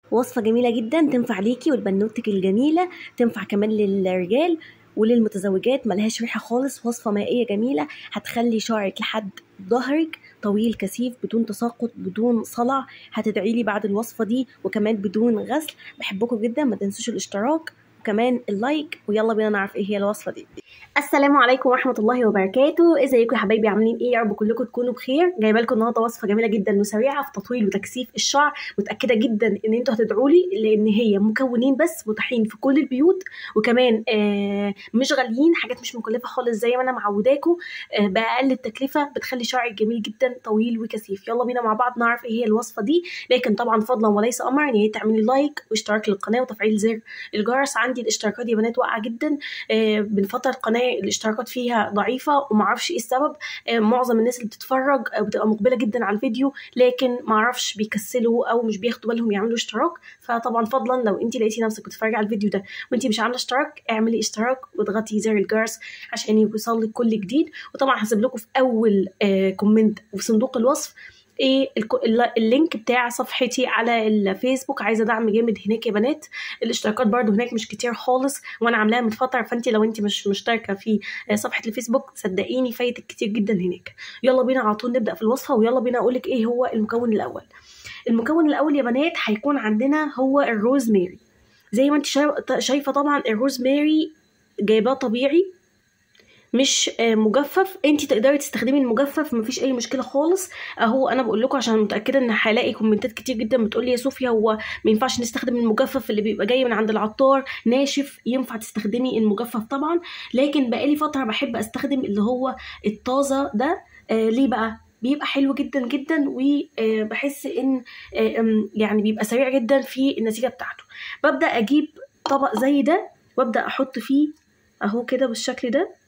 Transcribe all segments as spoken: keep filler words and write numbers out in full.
وصفة جميلة جدا تنفع ليكي ولبنوتك الجميلة، تنفع كمان للرجال وللمتزوجات، ملهاش ريحة خالص. وصفة مائية جميلة هتخلي شعرك لحد ظهرك طويل كثيف بدون تساقط بدون صلع. هتدعيلي بعد الوصفة دي وكمان بدون غسل. بحبكم جدا، ما تنسوش الاشتراك وكمان اللايك، ويلا بينا نعرف ايه هي الوصفة دي. السلام عليكم ورحمة الله وبركاته. ازيكم يا حبايبي، عاملين ايه؟ يا رب كلكم تكونوا بخير. جايبه لكم النهارده وصفة جميلة جدا وسريعة في تطويل وتكثيف الشعر. متأكدة جدا ان انتوا هتدعوا لي، لان هي مكونين بس متاحين في كل البيوت، وكمان آه مش غاليين، حاجات مش مكلفة خالص زي ما انا معوداكم، آه بأقل التكلفة بتخلي شعرك جميل جدا طويل وكثيف. يلا بينا مع بعض نعرف ايه هي الوصفة دي. لكن طبعا فضلا وليس امرا ان تعملي لايك واشتراك للقناة وتفعيل زر الجرس. عندي الاشتراكات يا بنات واقعة جدا، آه من فترة القناة الاشتراكات فيها ضعيفة ومعرفش ايه السبب. آه معظم الناس اللي بتتفرج آه بتبقى مقبلة جدا على الفيديو، لكن معرفش بيكسلوا او مش بياخدوا بالهم يعملوا اشتراك. فطبعا فضلا لو انت لقيتي نفسك بتتفرجي على الفيديو ده وانت مش عامله اشتراك، اعملي اشتراك واضغطي زر الجرس عشان يوصلك كل جديد. وطبعا هسيب لكم في اول آه كومنت وفي صندوق الوصف ايه اللينك بتاع صفحتي على الفيسبوك. عايزه دعم جامد هناك يا بنات. الاشتراكات برضو هناك مش كتير خالص وانا عاملاها من فتره، فانت لو انت مش مشتركه في صفحه الفيسبوك صدقيني فايتك كتير جدا هناك. يلا بينا على طول نبدا في الوصفه، ويلا بينا اقولك ايه هو المكون الاول. المكون الاول يا بنات هيكون عندنا هو الروزماري. زي ما انت شايفه طبعا الروزماري جايباه طبيعي مش مجفف. انت تقدري تستخدمي المجفف، مفيش اي مشكله خالص. اهو انا بقول لكم عشان متاكده ان هلاقي كومنتات كتير جدا بتقولي يا صوفيا هو ما ينفعش نستخدم المجفف اللي بيبقى جاي من عند العطار ناشف. ينفع تستخدمي المجفف طبعا، لكن بقالي فتره بحب استخدم اللي هو الطازه ده. آه ليه بقى؟ بيبقى حلو جدا جدا، وبحس ان يعني بيبقى سريع جدا في النتيجه بتاعته. ببدا اجيب طبق زي ده وابدا احط فيه اهو كده بالشكل ده.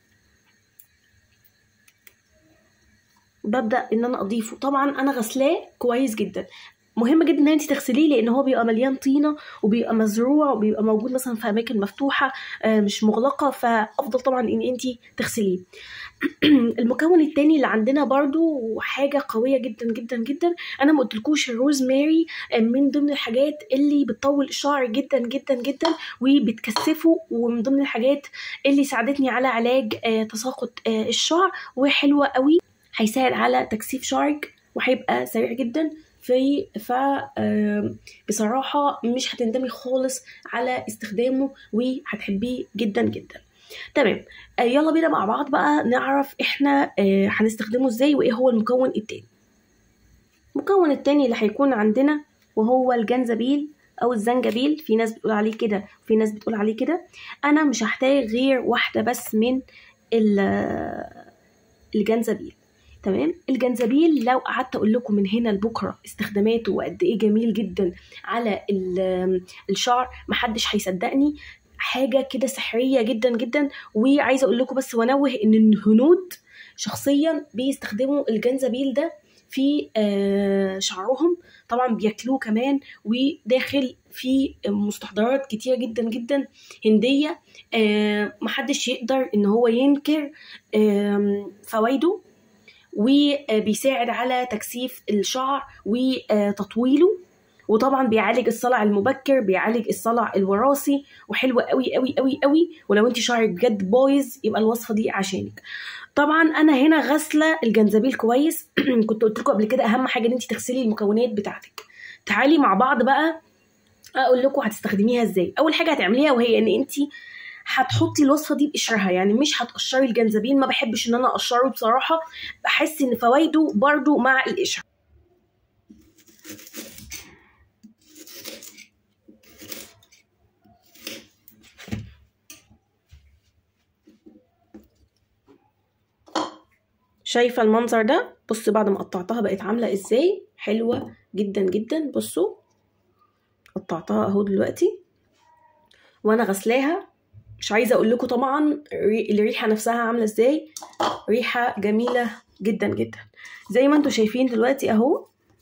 ببدا ان انا اضيفه. طبعا انا غسلاه كويس جدا. مهم جدا ان انت تغسليه لان هو بيبقى مليان طينه وبيبقى مزروع وبيبقى موجود مثلا في اماكن مفتوحه مش مغلقه، فافضل طبعا ان انت تغسليه. المكون التاني اللي عندنا برضو حاجه قويه جدا جدا جدا. انا ما قلتلكوش الروزماري من ضمن الحاجات اللي بتطول الشعر جدا جدا جدا وبتكثفه، ومن ضمن الحاجات اللي ساعدتني على علاج تساقط الشعر، وحلوه قوي. هيساعد على تكثيف شعرك وهيبقى سريع جدا في ف بصراحه مش هتندمي خالص على استخدامه وهتحبيه جدا جدا. تمام، يلا بينا مع بعض بقى نعرف احنا هنستخدمه ازاي وايه هو المكون التاني. المكون التاني اللي هيكون عندنا وهو الجنزبيل او الزنجبيل، في ناس بتقول عليه كده وفي ناس بتقول عليه كده. انا مش هحتاج غير واحده بس من الجنزبيل. تمام، الجنزبيل لو قعدت اقول لكم من هنا لبكره استخداماته وقد ايه جميل جدا على الشعر محدش هيصدقني. حاجه كده سحريه جدا جدا. وعايزه اقول لكم بس وانوه ان الهنود شخصيا بيستخدموا الجنزبيل ده في شعرهم. طبعا بياكلوه كمان، وداخل في مستحضرات كتيره جدا جدا هنديه. محدش يقدر ان هو ينكر فوائده، وبيساعد على تكثيف الشعر وتطويله. وطبعا بيعالج الصلع المبكر، بيعالج الصلع الوراثي، وحلوه قوي قوي قوي قوي. ولو انت شعرك بجد بايظ يبقى الوصفه دي عشانك. طبعا انا هنا غاسله الجنزبيل كويس. كنت قلت لكم قبل كده اهم حاجه ان انت تغسلي المكونات بتاعتك. تعالي مع بعض بقى اقول لكم هتستخدميها ازاي. اول حاجه هتعمليها وهي ان انت هتحطي الوصفه دي بقشرها، يعني مش هتقشري الجنزبيل. ما بحبش ان انا اقشره بصراحه، بحس ان فوائده برضو مع القشره. شايفه المنظر ده؟ بصوا بعد ما قطعتها بقت عامله ازاي، حلوه جدا جدا. بصوا قطعتها اهو دلوقتي وانا غسلاها. مش عايزه اقول لكم طبعا الريحه نفسها عامله ازاي، ريحه جميله جدا جدا زي ما انتم شايفين دلوقتي اهو.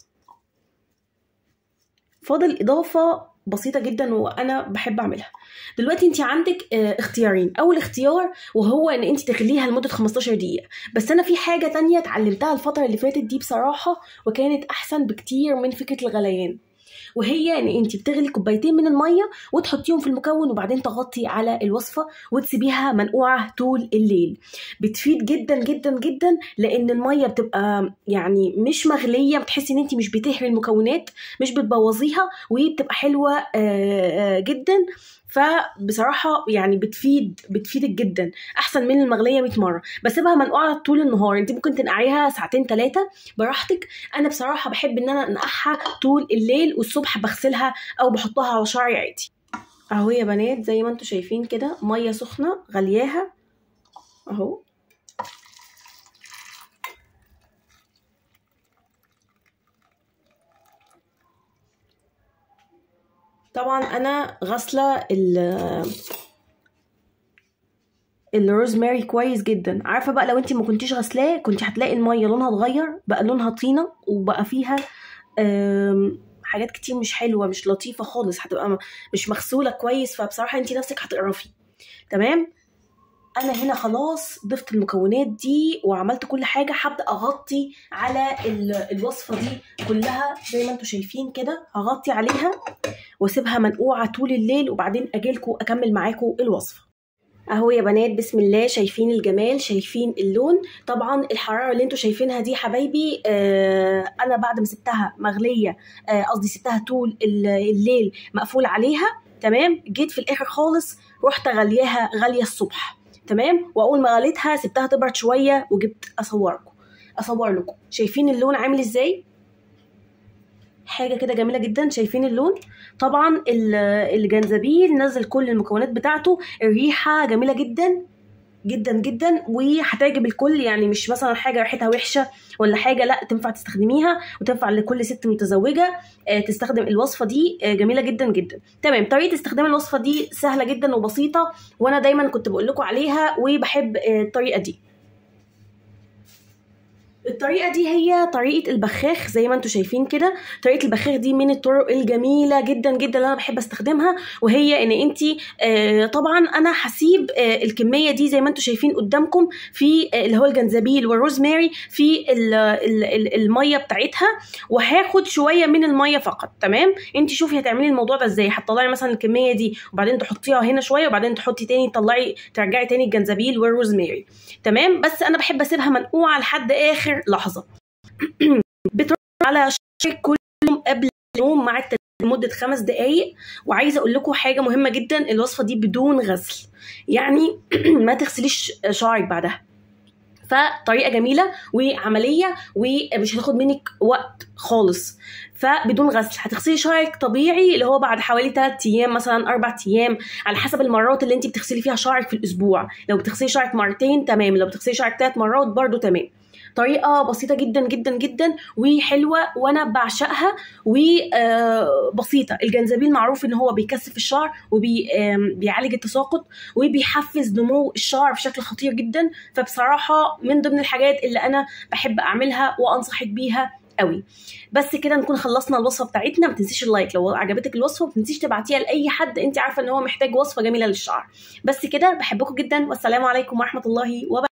فاضل اضافه بسيطه جدا وانا بحب اعملها دلوقتي. انت عندك اختيارين. اول اختيار وهو ان انت تغليها لمده خمستاشر دقيقه، بس انا في حاجه تانية اتعلمتها الفتره اللي فاتت دي بصراحه وكانت احسن بكتير من فكره الغليان. وهي ان انت بتغلي كوبايتين من الميه وتحطيهم في المكون وبعدين تغطي على الوصفه وتسيبيها منقوعه طول الليل. بتفيد جدا جدا جدا لان الميه بتبقى يعني مش مغليه، بتحسي ان انت مش بتهري المكونات، مش بتبوظيها، وبتبقى حلوه جدا. فبصراحه يعني بتفيد بتفيدك جدا، احسن من المغليه مية مره. بسيبها منقوعه طول النهار، انت ممكن تنقعيها ساعتين ثلاثه براحتك. انا بصراحه بحب ان انا انقعها طول الليل والصبح بغسلها او بحطها على شعري عادي. اهو يا بنات زي ما انتم شايفين كده ميه سخنه غلياها اهو. طبعا انا غاسله الروزماري كويس جدا. عارفه بقى لو انت ما كنتيش غسلاه كنت هتلاقي الميه لونها اتغير، بقى لونها طينه وبقى فيها حاجات كتير مش حلوه مش لطيفه خالص، هتبقى مش مغسوله كويس، فبصراحه انت نفسك هتقرفي. تمام، انا هنا خلاص ضفت المكونات دي وعملت كل حاجه. هبدا اغطي على الوصفه دي كلها زي ما انتم شايفين كده، هغطي عليها واسيبها منقوعه طول الليل وبعدين اجيلكم اكمل معاكم الوصفه. اهو يا بنات بسم الله، شايفين الجمال، شايفين اللون. طبعا الحراره اللي انتوا شايفينها دي حبايبي آه انا بعد ما سبتها مغليه، قصدي آه سبتها طول الليل مقفول عليها. تمام، جيت في الاخر خالص رحت غلياها غاليه الصبح. تمام، واول ما غليتها سبتها تبرد شويه وجبت اصوركم اصور لكم. شايفين اللون عامل ازاي؟ حاجه كده جميله جدا. شايفين اللون؟ طبعا الجنزبيل نزل كل المكونات بتاعته، الريحه جميله جدا جدا جدا وهتعجب الكل، يعني مش مثلا حاجه ريحتها وحشه ولا حاجه، لا تنفع تستخدميها وتنفع لكل ست متزوجه تستخدم الوصفه دي، جميله جدا جدا. تمام، طريقه استخدام الوصفه دي سهله جدا وبسيطه، وانا دايما كنت بقول لكم عليها وبحب الطريقه دي. الطريقه دي هي طريقه البخاخ زي ما انتم شايفين كده. طريقه البخاخ دي من الطرق الجميله جدا جدا اللي انا بحب استخدمها، وهي ان انت آه طبعا انا هسيب آه الكميه دي زي ما انتم شايفين قدامكم في آه اللي هو الجنزبيل والروزماري في ال ال ال الميه بتاعتها، وهاخد شويه من الميه فقط. تمام، انت شوفي هتعملي الموضوع ده ازاي. هتطلعي مثلا الكميه دي وبعدين تحطيها هنا شويه وبعدين تحطي تاني تطلعي ترجعي تاني الجنزبيل والروزماري. تمام، بس انا بحب اسيبها منقوعه لحد اخر لحظه. بترد على شعرك كل يوم قبل النوم مع التدريب لمده خمس دقائق. وعايزه اقول لكم حاجه مهمه جدا، الوصفه دي بدون غسل، يعني ما تغسليش شعرك بعدها. فطريقه جميله وعمليه ومش هتاخد منك وقت خالص. فبدون غسل هتغسلي شعرك طبيعي اللي هو بعد حوالي ثلاثة ايام مثلا أربعة ايام على حسب المرات اللي انت بتغسلي فيها شعرك في الاسبوع. لو بتغسلي شعرك مرتين تمام، لو بتغسلي شعرك ثلاث مرات برضو تمام. طريقه بسيطه جدا جدا جدا وحلوه وانا بعشقها وبسيطه. الجنزبيل معروف ان هو بيكثف الشعر وبيعالج التساقط وبيحفز نمو الشعر بشكل خطير جدا. فبصراحه من ضمن الحاجات اللي انا بحب اعملها وانصحك بيها قوي. بس كده نكون خلصنا الوصفه بتاعتنا. ما تنسيش اللايك لو عجبتك الوصفه، ما تنسيش تبعتيها لاي حد انت عارفه ان هو محتاج وصفه جميله للشعر. بس كده، بحبكم جدا والسلام عليكم ورحمه الله وبركاته.